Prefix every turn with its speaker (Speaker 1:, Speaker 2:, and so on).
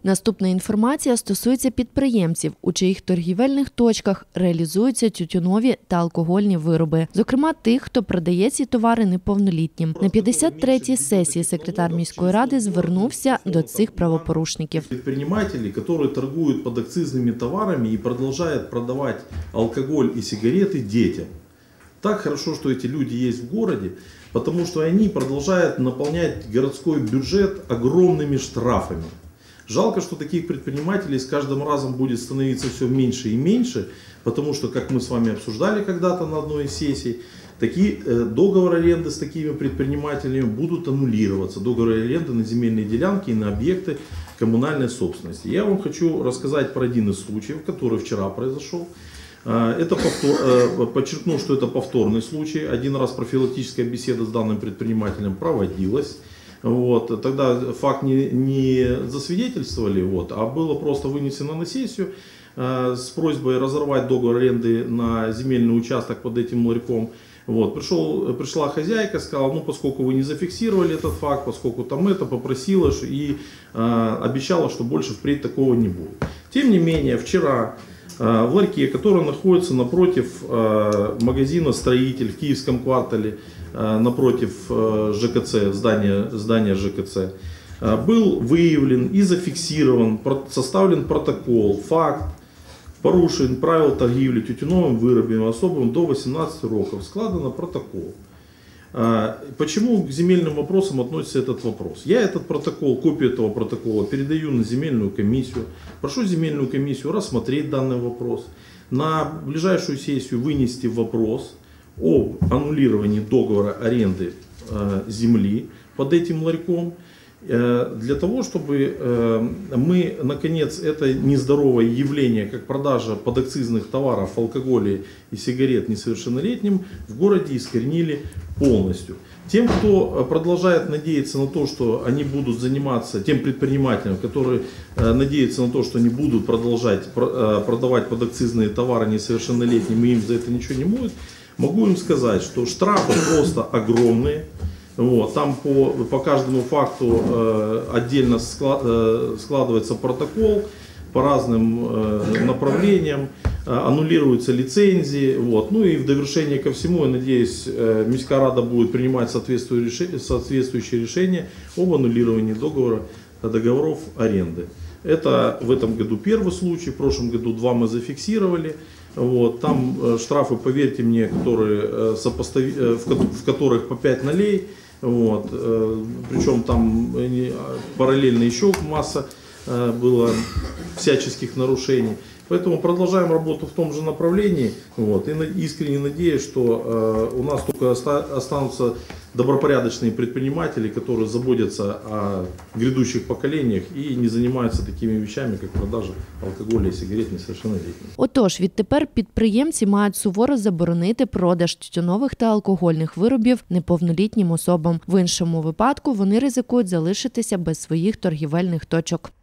Speaker 1: Наступна інформація стосується підприємців, у чиїх торгівельних точках реалізуються тютюнові та алкогольні вироби. Зокрема, тих, хто продає ці товари неповнолітнім. На 53-й сесії секретар міської ради звернувся до цих правопорушників.
Speaker 2: Підприємці, які торгують підакцизними товарами і продовжують продавати алкоголь і сигарети дітям. Так хорошо, что эти люди есть в городе, потому что они продолжают наполнять городской бюджет огромными штрафами. Жалко, что таких предпринимателей с каждым разом будет становиться все меньше и меньше, потому что, как мы с вами обсуждали когда-то на одной из сессий, такие договоры аренды с такими предпринимателями будут аннулироваться. Договоры аренды на земельные делянки и на объекты коммунальной собственности. Я вам хочу рассказать про один из случаев, который вчера произошел. Подчеркну, что это повторный случай. Один раз профилактическая беседа с данным предпринимателем проводилась. Тогда факт не засвидетельствовали, а было просто вынесено на сессию с просьбой разорвать договор аренды на земельный участок под этим ларьком. Пришла хозяйка, сказала, поскольку вы не зафиксировали этот факт, поскольку там это, попросила и обещала, что больше впредь такого не будет. Тем не менее, вчера в ларьке, который находится напротив магазина «Строитель» в Киевском квартале, напротив ЖКЦ, здания ЖКЦ, был выявлен и зафиксирован, составлен протокол, факт порушень правил торгівлі тютюновым виробами особам до 18 років. Складено протокол. Почему к земельным вопросам относится этот вопрос? Я этот протокол, копию этого протокола передаю на земельную комиссию. Прошу земельную комиссию рассмотреть данный вопрос. На ближайшую сессию вынести вопрос об аннулировании договора аренды земли под этим ларьком. Для того, чтобы мы, наконец, это нездоровое явление, как продажа подакцизных товаров, алкоголя и сигарет несовершеннолетним, в городе искоренили полностью. Тем, кто продолжает надеяться на то, что они будут заниматься, тем предпринимателям, которые надеются на то, что они будут продолжать продавать подакцизные товары несовершеннолетним, и им за это ничего не будет, могу им сказать, что штрафы просто огромные. Там по каждому факту отдельно складывается протокол по разным направлениям, аннулируются лицензии. И в довершение ко всему, я надеюсь, Міська рада будет принимать соответствующие решения об аннулировании договоров аренды. Это в этом году первый случай, в прошлом году 2 мы зафиксировали. Там штрафы, поверьте мне, в которых по 5 нолей. Причем там параллельно еще масса было всяческих нарушений. Поэтому продолжаем работу в том же направлении. И искренне надеюсь, что у нас только останутся добропорядочные предприниматели, которые заботятся о грядущих поколениях и не занимаются такими вещами, как продажа алкоголя и сигарет несовершеннолетним.
Speaker 1: Отож, відтепер підприємці мають суворо заборонити продаж тютюнових та алкогольних виробів неповнолітнім особам. В іншому випадку вони ризикують залишитися без своїх торгівельних точок.